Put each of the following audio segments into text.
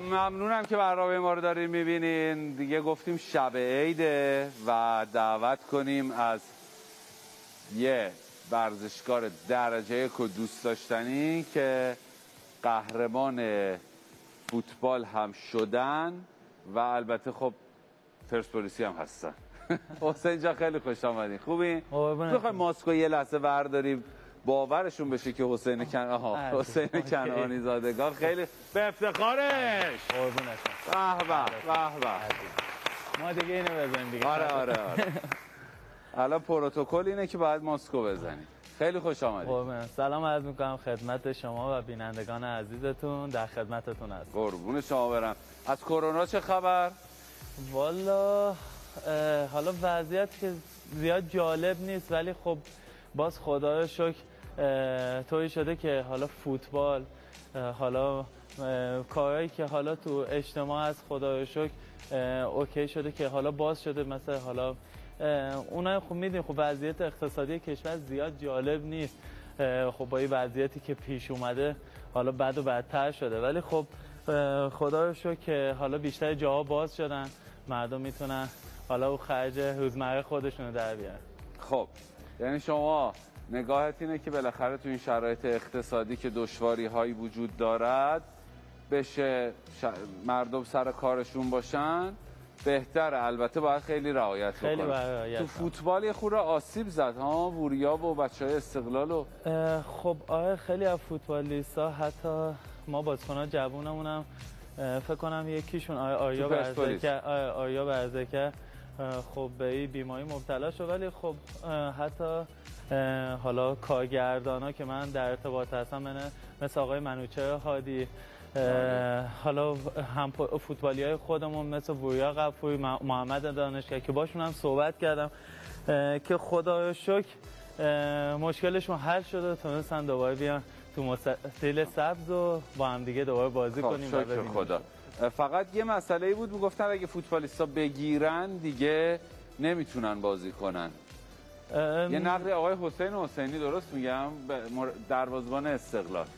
ممنونم که برنامه ما رو دارین میبینین. دیگه گفتیم شب عیده و دعوت کنیم از یه ورزشکار درجه یک و دوست داشتنی که قهرمان فوتبال هم شدن و البته خب پرسپولیسی هم هستن. حسین جان خیلی خوش آمدین. خوبین؟ بخوایم ماسکو یه لحظه برداریم باورشون بشه که حسین کنعانی زادگان خیلی به افتخارش. به به ما دیگه اینو بزنیم دیگه. آره الان پروتکل اینه که باید ماسکو بزنیم. خیلی خوش آمدید. سلام عرض میکنم خدمت شما و بینندگان عزیزتون، در خدمتتون هستم. قربون شما برم. از کرونا چه خبر؟ والا حالا وضعیت که زیاد جالب نیست، ولی خب باز خدا رو شکر طوری شده که حالا فوتبال، حالا کارهایی که حالا تو اجتماع از خدا رو شکر اوکی شده که حالا باز شده. مثلا حالا اونها خب میدونیم خب وضعیت اقتصادی کشور زیاد جالب نیست. خب با این وضعیتی که پیش اومده حالا بد و بدتر شده، ولی خب خدا رو شکر که حالا بیشتر جاها باز شدن، مردم میتونن حالا او خرج روزمره خودشونو در بیارن. خب یعنی شما نگاهت اینه که بالاخره تو این شرایط اقتصادی که دشواری هایی وجود دارد بشه مردم سر کارشون باشن بهتره. البته باید خیلی رعایت بکنن. تو فوتبال یه خورده آسیب زد ها، وریا و بچهای استقلال و خب آره خیلی از فوتبالیستا، حتی ما بازیکن‌ها جوونمونم فکر کنم یکیشون آریا برزکر خب به این بیماری مبتلا شد، ولی خب حتی حالا کارگردانا که من در ارتباط هستم مثل آقای منوچهر هادی، حالا هم فوتبالیای خودمون مثل وریا غفوری، محمد دانشگر که باشون هم صحبت کردم که خدا رو شکر مشکلشون حل شده، تونستن دوباره بیان تو مستطیل سبز و با هم دیگه دوباره بازی کنیم. شکر خدا. فقط یه مسئله بود میگفتن اگه فوتبالیستا بگیرن دیگه نمیتونن بازی کنن. یه نقل آقای حسینی درست میگم، دروازه‌بان استقلال؟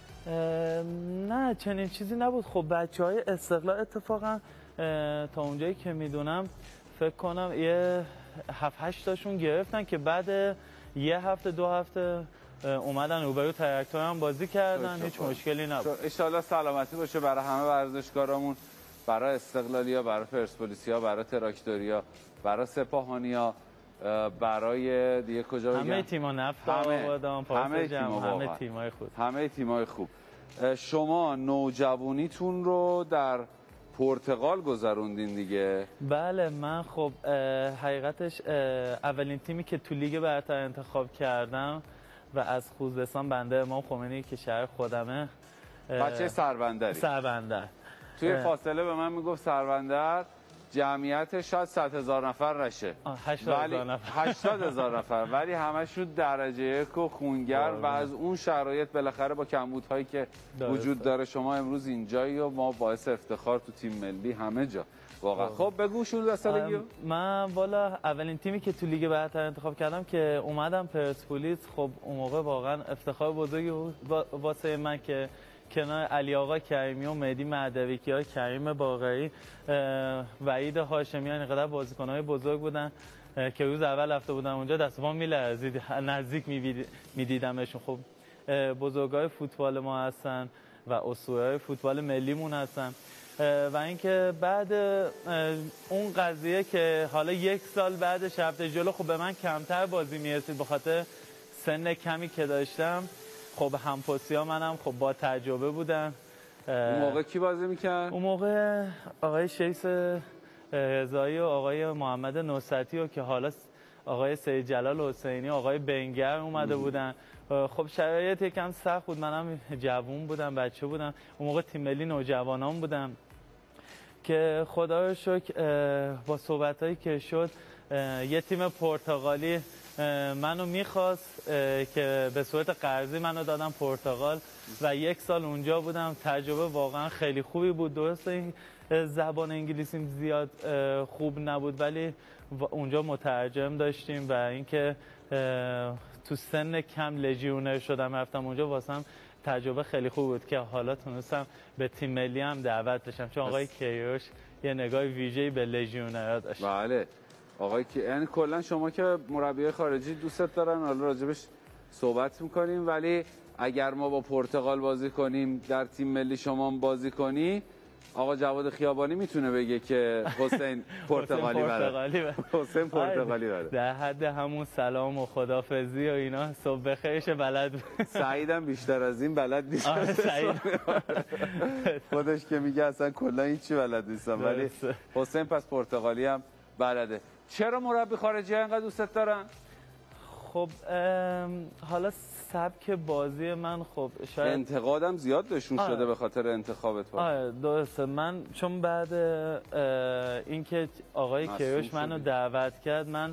نه چنین چیزی نبود. خب بچهای استقلال اتفاقا تا اونجایی که میدونم فکر کنم یه 7-8 تاشون گرفتن که بعد یه هفته 2 هفته اومدن روبرو تراکتور هم بازی کردن، هیچ مشکلی نبود. ان سلامتی باشه برای همه ورزشکارامون، برای استقلالیا، برای پرسپولیسیا، برای تراکتوریا، برای سپاهانیا، برای دیگه کجا بگم؟ همه تیم‌ها نفت آبادان، همه تیم‌های خوب. شما نوجوانیتون رو در پرتغال گذروندین دیگه؟ بله من خب حقیقتش اولین تیمی که تو لیگ برتر انتخاب کردم و از خوزستان بنده امام خمینی که شهر خودمه. بچه سربندر. توی فاصله به من میگفت سربندر جمعیت شاید 100,000 نفر نشه، 80,000 نفر، ولی همشون درجه یک و خونگر و از اون شرایط بالاخره با کمبودهایی که وجود داره شما امروز اینجایی و ما باعث افتخار تو تیم ملی همه جا واقعا. خب بگو 16 سالگی. من والا اولین تیمی که تو لیگ برتر انتخاب کردم که اومدم پرسپولیس. خب اون موقع واقعا افتخار بزرگی واسه من که کنار علی آقا کریمی و مهدی مهدوی‌کیا، کریم باقری، وحید هاشمیان، اینقدر بازیکن‌های بزرگ بودن که روز اول رفته بودم اونجا دست پام می‌لرزید، نزدیک می‌دیدمشون. خب بزرگای فوتبال ما هستن و اسطوره‌های فوتبال ملیمون هستن. و اینکه بعد اون قضیه که حالا 1 سال بعدش رفته جلو، خب به من کمتر بازی میرسید به خاطر سن کمی که داشتم. خب همپوسیا منم خب با تجربه بودن. اون موقع کی بازی میکرد؟ اون موقع آقای شیخ رضایی و آقای محمد نصرتی و که حالا آقای سید جلال حسینی، آقای بنگر اومده بودن. خب شرایط یکم سخت بود، منم جوون بودم، بچه بودم. اون موقع تیم ملی نوجوانان بودم که خدا رو شکر با صحبتایی که شد یه تیم پرتغالی منو میخواست که به صورت قرضی منو دادم پرتغال و 1 سال اونجا بودم. تجربه واقعا خیلی خوبی بود. درسته این زبان انگلیسیم زیاد خوب نبود، ولی اونجا مترجم داشتیم و اینکه تو سن کم لژیونر شدم رفتم اونجا، واسم تجربه خیلی خوب بود که حالا تونستم به تیم ملی هم دعوت بشم، چون آقای کیروش یه نگاه ویژه‌ای به لژیونرها داشت. بله آقای یعنی کلا شما که مربی خارجی دوستت دارن، حالا راجبش صحبت میکنیم، ولی اگر ما با پرتغال بازی کنیم در تیم ملی شما بازی کنی، آقا جواد خیابانی میتونه بگه که حسین پرتغالی بلد. حسین پرتغالی بلد. در حد همون سلام و خدافظی و اینا صبح بخیرش بلد. سعیدم بیشتر از این بلد نیست. خودش که میگه اصلا کلا هیچی بلد نیستم، ولی حسین پس پرتغالی هم بلده. چرا مربی خارجی ها اینقدر دوستت دارن؟ خب حالا سبک بازی من خب شاید انتقادم زیاد بهشون شده به خاطر انتخابت. درسته. من چون بعد اینکه آقای کیروش منو دعوت کرد، من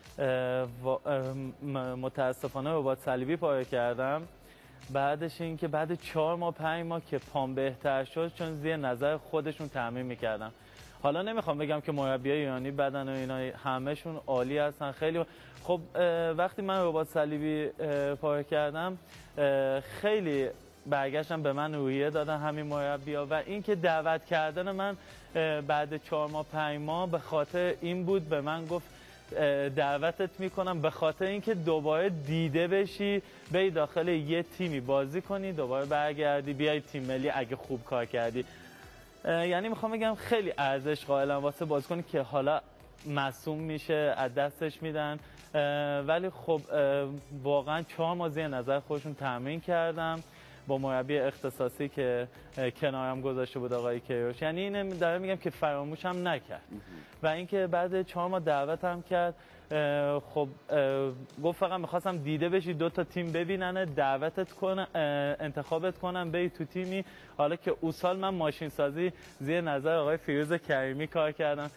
متاسفانه رباط صلیبی پاره کردم. بعدش اینکه بعد 4 ماه 5 ماه که پام بهتر شد، چون زیر نظر خودشون تمرین میکردم. حالا نمیخوام بگم که مربیای ایرانی بدن و اینا، همهشون عالی هستن خیلی. خب وقتی من رباط صلیبی پاره کردم، خیلی برگشتن به من روحیه دادن همین مربی‌ها، و اینکه دعوت کردن من بعد 4 ماه 5 ماه به خاطر این بود، به من گفت دعوتت میکنم به خاطر اینکه دوباره دیده بشی، بری داخل یه تیمی بازی کنی، دوباره برگردی بیای تیم ملی اگه خوب کار کردی. یعنی میخوام بگم خیلی ارزش قائلم واسه بازیکنی که حالا مصدوم میشه، از دستش میدن، ولی خب واقعا 4 ماه زیر نظر خودشون تمرین کردم با مربی اختصاصی که کنارم گذاشته بود آقای کیروش. یعنی اینو دارم میگم که فراموشم نکرد. و اینکه بعد 4 ماه دعوتم کرد، خب گفت فقط میخواستم دیده بشی، 2 تا تیم ببینن، دعوتت کنن، انتخابت کنم بری تو تیمی. حالا که اون سال من ماشین سازی زیر نظر آقای فیروز کریمی کار کردم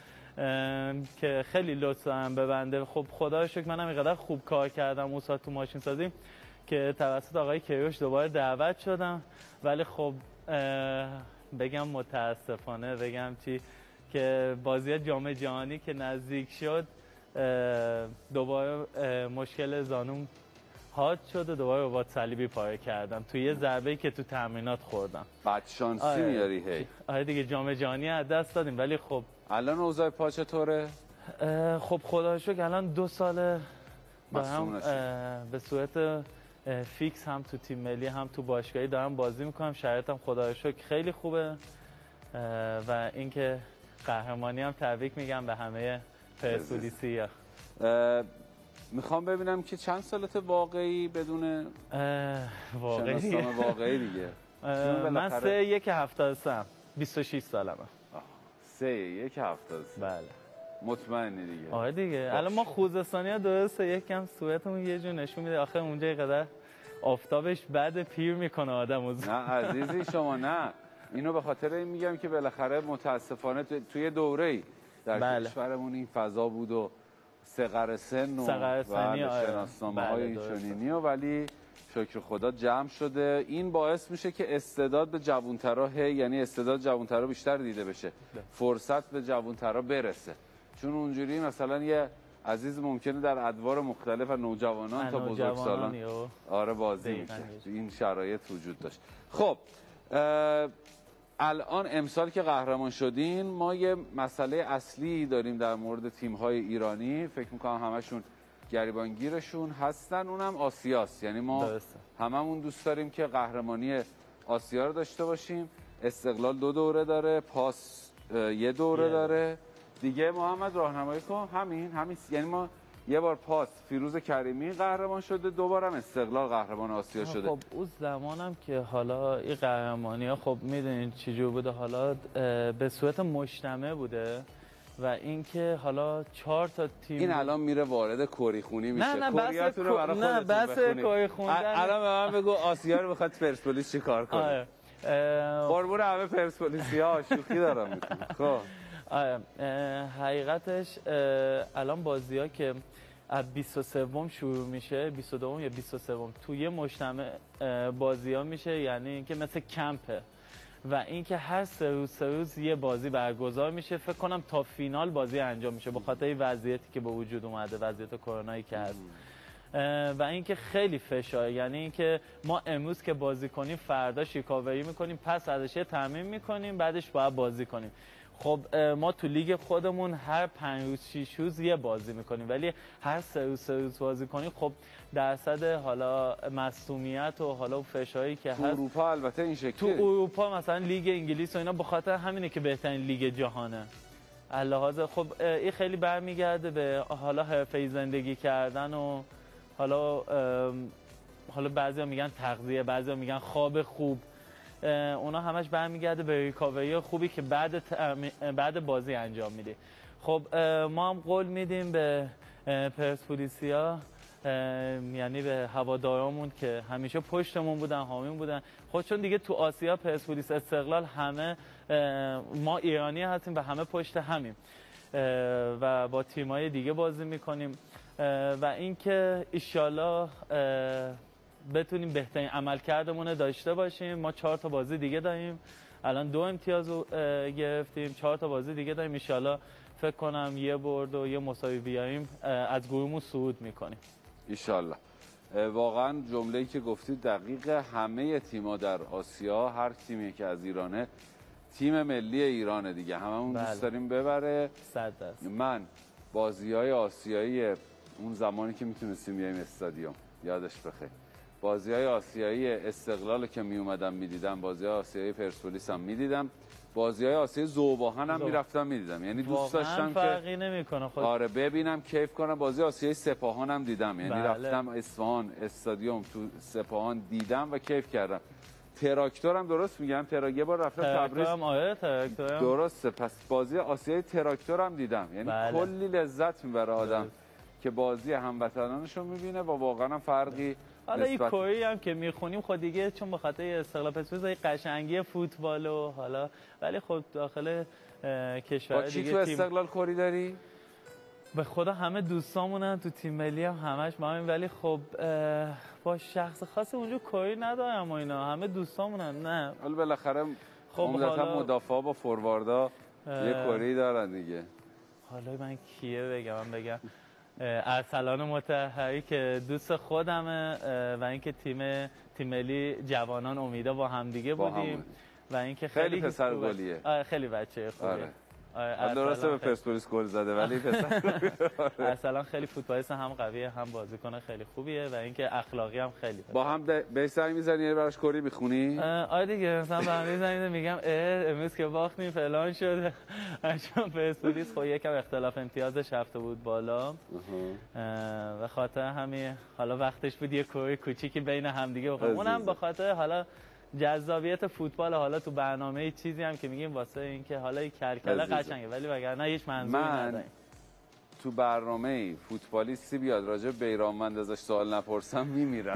که خیلی لطف دارم به بنده. خب خدا رو شکر منم اینقدر خوب کار کردم اون سال تو ماشین سازی که توسط آقای کیروش دوباره دعوت شدم. ولی خب بگم متاسفانه بگم چی، که بازی جام جهانی که نزدیک شد، دوباره مشکل زانوم حاد شد و دوباره رباط صلیبی پاره کردم توی یه ضربه‌ای که تو تمرینات خوردم. بد شانسی میاری هی. آره دیگه، جام جهانی از دست دادیم. ولی خب الان اوضاع پا چطوره؟ خب خدا رو شکر الان 2 ساله دارم به صورت فیکس هم تو تیم ملی هم تو باشگاهی دارم بازی میکنم. شرایطم خدا رو شکر خیلی خوبه و اینکه قهرمانی هم تبریک میگم به همه پرسپولیسیا. میخوام ببینم که چند سالته واقعی بدون واقعی واقعی دیگه؟ من 3/1/73 26 سالمه. 3/1/73. بله. مطمئنی دیگه؟ آره دیگه. الان ما خوزستانی‌ها درسته یکم صورتمون یه جور نشون میده، آخه اونجا اینقدر آفتابش بعد پیر میکنه آدمو. نه عزیزی شما، نه اینو به خاطر این میگم که بالاخره متاسفانه توی دوره‌ای در کشورمون این فضا بود و صغر سن و شناسنامه‌های اینچنینی، ولی شکر خدا جمع شده. این باعث میشه که استعداد به جوان‌ترا یعنی استعداد جوان‌ترا بیشتر دیده بشه، فرصت به جوان‌ترا برسه. چون اونجوری مثلا یه عزیز ممکنه در ادوار مختلف از نوجوانان تا بزرگسالان آره بازی میشه. این شرایط وجود داشت. خب الان امسال که قهرمان شدین، ما یه مسئله اصلی داریم در مورد تیم‌های ایرانی، فکر می‌کنم همشون گریبانگیرشون هستن، اونم آسیاست. یعنی ما هممون دوست داریم که قهرمانی آسیا رو داشته باشیم. استقلال 2 دوره داره، پاس 1 دوره داره دیگه. محمد راهنمایی کن. همین یعنی ما یه بار پاس فیروز کریمی قهرمان شده، 2 بارم استقلال قهرمان آسیا شده. خب اون زمانم که حالا این قهرمانی ها خب میدونین چجور بوده، حالا به صورت مجتمع بوده و اینکه حالا 4 تا تیم. این الان میره وارد کری خونی میشه. نه کوریاتون رو برای خودتون بس کری خوندن. الان به من بگو آسیا رو بخواد پرسپولیس چیکار کنه؟ قربون همه پرسپولیسیا شوخی دارم میکنم. خب حقیقتش الان بازی‌ها که از 23 شروع میشه، 22 یا 23 توی مجتمع بازی‌ها میشه، یعنی اینکه مثل کمپه و اینکه هر 3 روز یه بازی برگزار میشه. فکر کنم تا فینال بازی انجام میشه به خاطر وضعیتی که به وجود اومده، وضعیت کرونایی که هست. و اینکه خیلی فشار، یعنی اینکه ما امروز که بازی کنیم فردا ریکاوری میکنیم، پس ازش تمرین میکنیم، بعدش باید بازی کنیم. خب ما تو لیگ خودمون هر 5 روز 6 روز یه بازی میکنیم، ولی هر 3 روز بازی کنیم خب درصد حالا مصونیت و حالا فشاری که تو هست اروپا البته این شکلی. تو اروپا مثلا لیگ انگلیس و اینا به خاطر همینه که بهترین لیگ جهانه. علاوه خب این خیلی برمیگرده به حالا حرفه‌ای زندگی کردن و حالا بعضیا میگن تغذیه، بعضیا میگن خواب خوب، اونا همش برمیگرده به ریکاوری خوبی که بعد بازی انجام میدی. خب ما هم قول میدیم به پرسپولیسیا، یعنی به هوادارامون که همیشه پشتمون بودن، حامیمون بودن. خب چون دیگه تو آسیا پرسپولیس، استقلال، همه ما ایرانی هستیم و همه پشت همیم و با تیمای دیگه بازی میکنیم و اینکه ایشالا بتونیم بهترین عملکردمون داشته باشیم. ما 4 تا بازی دیگه داریم، الان 2 امتیاز رو گرفتیم، 4 تا بازی دیگه داریم، ایشالا فکر کنم یه برد و یه مساوی بیاریم از گروهمون صعود میکنیم ایشالله. واقعا جمله‌ای که گفتید دقیق. همه تیم‌ها در آسیا، هر تیمی که از ایرانه تیم ملی ایرانه دیگه، هممون دوست داریم ببره. 100%. من بازی‌های آسیایی اون زمانی که میتونستیم بیایم استادیوم، یادش بخیر، بازی‌های آسیایی استقلال که می اومدم می‌دیدم، بازی‌های آسیایی پرسپولیس هم می‌دیدم، بازی‌های آسیایی ذوب‌آهن هم می‌رفتم می‌دیدم. یعنی دوست داشتم که فرقی نمی‌کنه خود. آره ببینم، کیف کنم. بازی آسیایی سپاهان هم دیدم، یعنی رفتم اصفهان استادیوم تو سپاهان دیدم و کیف کردم. تراکتورم درست میگم؟ یه بار رفتم تبریز. آره تراکتورم درسته. پس بازی آسیایی تراکتورم دیدم، یعنی کلی لذت میبره آدم که بازی هموطنانشو میبینه و واقعا هم فرقی. حالا این کری هم که میخونیم خود دیگه چون به خاطر استقلال پرسپولیس قشنگی فوتبال و حالا، ولی خب داخل کشور دیگه چی تو استقلال کری داری؟ به خدا همه دوستامونن تو تیم ملی هم همش ما همین، ولی خب با شخص خاص اونجا کری ندارم و اینا، همه دوستامونن. نه حالا بالاخره خب عمدتاً مدافعا با فورواردا یه کری دارن دیگه. حالا من کیه بگم؟ من بگم ارسلان مطهری که دوست خودمه و اینکه تیم ملی جوانان امیدا با هم دیگه بودیم و اینکه خیلی پسر گلیه. خیلی بچه خوبه. درسته به پرسپولیس گل زده ولی پسر ارسلان خیلی فوتبالیست، هم قویه هم بازیکن خیلی خوبیه و اینکه اخلاقی هم خیلی با هم به سنگ میزنی براش کری میخونی؟ آره دیگه، مثلا به هم میزنیم میگم امروز که باختیم فلان شده، چون پرسپولیس خب یکم اختلاف امتیازش رفته بود بالا و خاطر همین حالا وقتش بود یه کری کوچیکی بین هم دیگه بخوریم. اونم به خاطر حالا جذابیت فوتبال، حالا تو برنامه چیزی هم که میگیم واسه اینکه حالا این کلکله قشنگه، ولی وگرنه هیچ منظوری نداریم. تو برنامه فوتبالیستی بیاد راجع به بیرانوند ازش سوال نپرسم میمیرم.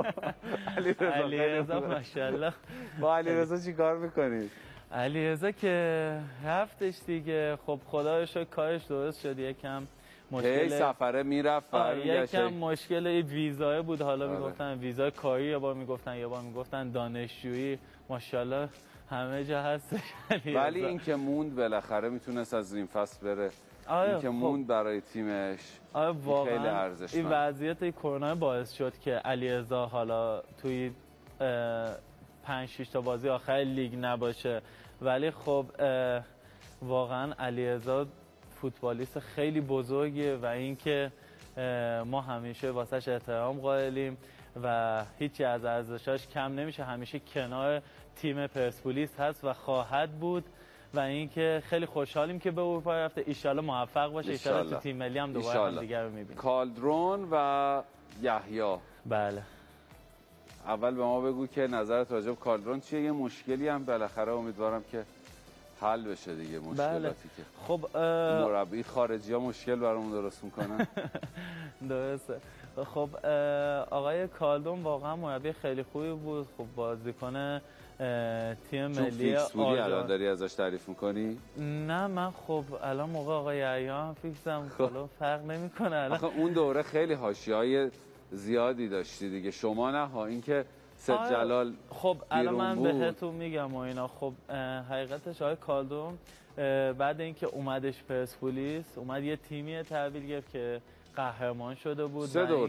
علیرضا ماشاءالله. با علیرضا چی کار میکنید؟ علیرضا که رفتش دیگه، خب خدا رو شکر کارش درست شد. یکم مشکل سفره میرفت، یکم مشکل ویزای بود، حالا میگفتن ویزای کاری، یه بار میگفتن دانشجویی. ماشاءالله همه جا هستش ولی این که موند بالاخره میتونست از این فصل بره. این که موند برای تیمش خیلی ارزشمند. این وضعیت کرونا باعث شد که علیرضا حالا توی 5-6 تا بازی آخر لیگ نباشه، ولی خب واقعا علیرضا فوتبالیست خیلی بزرگیه و اینکه ما همیشه واسش احترام قائلیم و هیچی از ارزشاش کم نمیشه. همیشه کنار تیم پرسپولیس هست و خواهد بود و اینکه خیلی خوشحالیم که به اروپا رفته. ایشالا موفق باشه، ایشالا تو تیم ملی هم دوباره همدیگه رو میبینیم. کالدرون و یحیی. بله. اول به ما بگو که نظرت راجع به کالدرون چیه؟ یه مشکلی هم بالاخره امیدوارم که حل بشه دیگه، مشکلاتی که خب مربی خارجی ها مشکل برامون درست میکنن. درسته. خب آقای کالدرون واقعا مربی خیلی خوبی بود. خب بازیکن تیم ملی الان داری ازش تعریف میکنی؟ نه من خب الان موقع آقای ایام فیکسم حالا فرق نمیکنه. آخه اون دوره خیلی حاشیه‌های زیادی داشتی دیگه، شما نه ها، اینکه سید جلال خب الان من بهتون میگم و اینا. خب حقیقتش آقای کالدرون بعد اینکه اومدش پرسپولیس، اومد یه تیمی تحویل گرفت که قهرمان شده بود. 3 دوره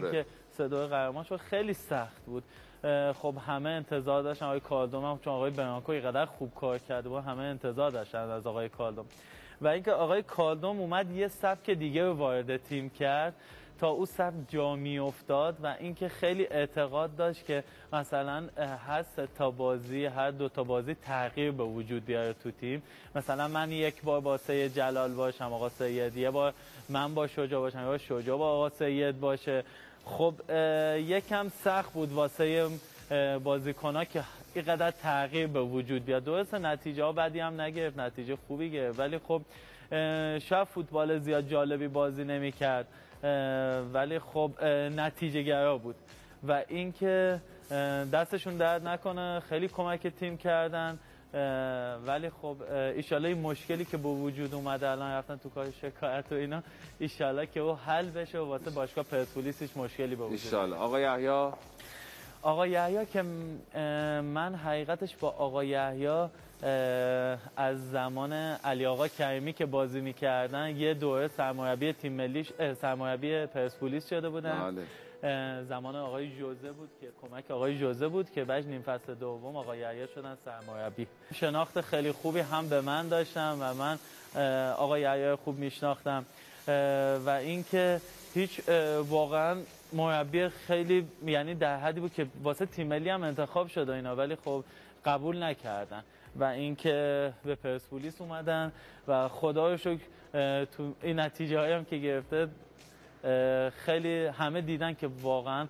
3-2 قهرمان شد. خیلی سخت بود. خب همه انتظار داشتن آقای کالدوم هم، چون آقای برانکو اینقدر خوب کار کرده بود، همه انتظار داشتن از آقای کالدوم. و اینکه آقای کالدوم اومد یه سبک دیگه رو وارد تیم کرد تا او سبک جا میافتاد و اینکه خیلی اعتقاد داشت که مثلا هر 3 تا بازی، هر 2 تا بازی تغییر به وجود بیاره تو تیم. مثلا من یک بار با سید جلال باشم، آقا سید، یه بار من با شجاع باشم، یا شجاع با آقا سید باشه. خب یکم سخت بود واسه بازیکن‌ها که اینقدر تغییر به وجود بیاد. درسته نتیجه ها بدی هم نگرفت، نتیجه خوبی گرفت، ولی خب شاید فوتبال زیاد جالبی بازی نمی‌کرد، ولی خب نتیجه گرا بود. و اینکه دستشون درد نکنه، خیلی کمک تیم کردن. ولی خب ایشالله این مشکلی که به وجود اومده الان رفتن تو کار شکایت و اینا، ایشالله که او حل بشه و واسه باشگاه پرسپولیس هیچ مشکلی به وجود ایشالله. آقا یحیی که من حقیقتش با آقا یحیی از زمان علی آقا کریمی که بازی میکردن یه دوره سرمربی تیم ملی، سرمربی پرسپولیس شده بودن. زمان آقای جوزه بود که کمک آقای جوزه بود که بعد نیم فصل دوم آقا یحیی شدن سرمربی. شناخت خیلی خوبی هم به من داشتم و من آقا یحیی خوب میشناختم و اینکه هیچ واقعا مربی خیلی یعنی در حدی بود که واسه تیم ملی هم انتخاب شد و اینا، ولی خب قبول نکردن و اینکه به پرسپولیس اومدن و خدا رو شکر تو این نتیجه هایی هم که گرفته خیلی همه دیدن که واقعا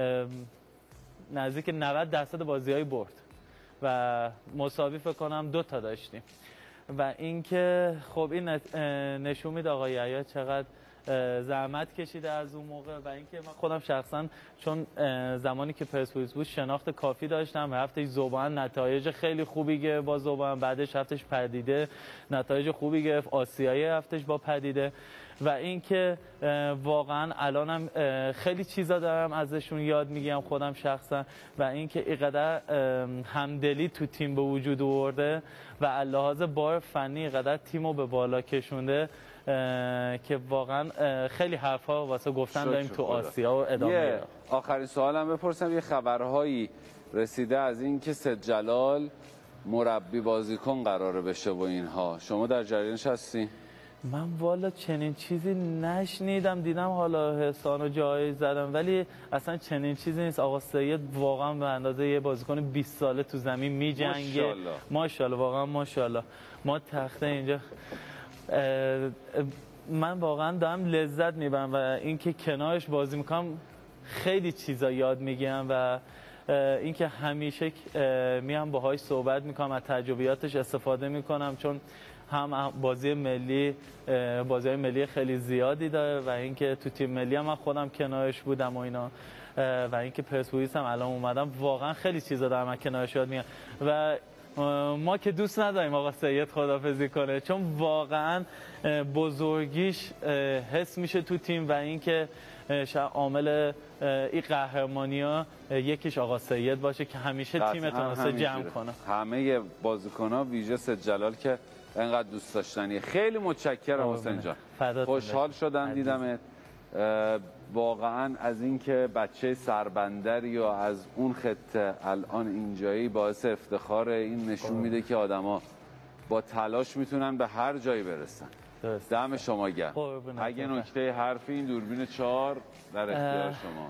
نزدیک 90% بازی‌های برد و مساوی فکر کنم 2 تا داشتیم و اینکه خب این نشون میده آقای یحیی چقدر زحمت کشیده از اون موقع و اینکه من خودم شخصا چون زمانی که پرسپولیس بود شناخت کافی داشتم. هفتش ذوبان نتایج خیلی خوبی گرفت با ذوبان، بعدش هفتش پدیده نتایج خوبی گرفت، آسیایی هفتش با پدیده و اینکه واقعا الانم خیلی چیزا دارم ازشون یاد میگیرم خودم شخصا و اینکه اینقدر همدلی تو تیم به وجود آورده و لحاظ بار فنی اینقدر تیمو به بالا کشونده که واقعا خیلی حرفا واسه گفتن داریم تو آسیا و ادامه. آخرین سوالم بپرسم، یه خبرهایی رسیده از این که سید جلال مربی بازیکن قراره بشه و اینها، شما در جریانش هستی؟ من والا چنین چیزی نشنیدم، دیدم حالا حسان و جایی زدم ولی اصلا چنین چیزی نیست. آقا سید واقعا به اندازه یه بازیکن 20 ساله تو زمین میجنگه. ماشاءالله واقعا ماشاءالله. ما تخته اینجا من واقعا دارم لذت میبرم و اینکه کنارش بازی میکنم خیلی چیزا یاد میگیرم و اینکه همیشه میام باهاش صحبت میکنم، از تجربیاتش استفاده میکنم چون هم بازی ملی خیلی زیادی داره و اینکه تو تیم ملی هم من خودم کنارش بودم و اینا و اینکه پرسپولیس هم الان اومدم واقعا خیلی چیزا دارم من کنارش یاد میگیرم و ما که دوست نداریم آقا سید خداحافظی کنه چون واقعا بزرگیش حس میشه تو تیم و اینکه شاید عامل این قهرمانی‌ها یکیش آقا سید باشه که همیشه تیم تونسته جمع کنه. همه بازیکن‌ها ویژه سید جلال که انقدر دوست داشتنی. خیلی متشکرم حسین جان، خوشحال شدم دیدمت. واقعا از اینکه بچه سربندری و از اون خطه الان اینجایی باعث افتخار. این نشون میده که آدما با تلاش میتونن به هر جایی برسن. دم شما گرم. اگه نکته حرفی این دوربین 4 در اختیار شما.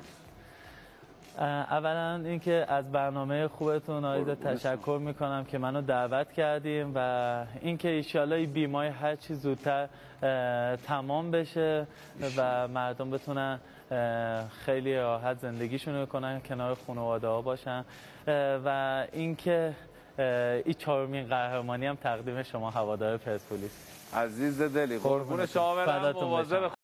اولا اینکه از برنامه خوبتون آیدا تشکر میکنم که منو دعوت کردیم و اینکه ایشالله این بیماری هر چی زودتر تمام بشه و مردم بتونن خیلی راحت زندگیشون کنن، کنار خانواده ها باشن و اینکه این 4مین قهرمانی هم تقدیم شما هوادار پرسپولیس. عزیز دلی قربون شما برم. مواظب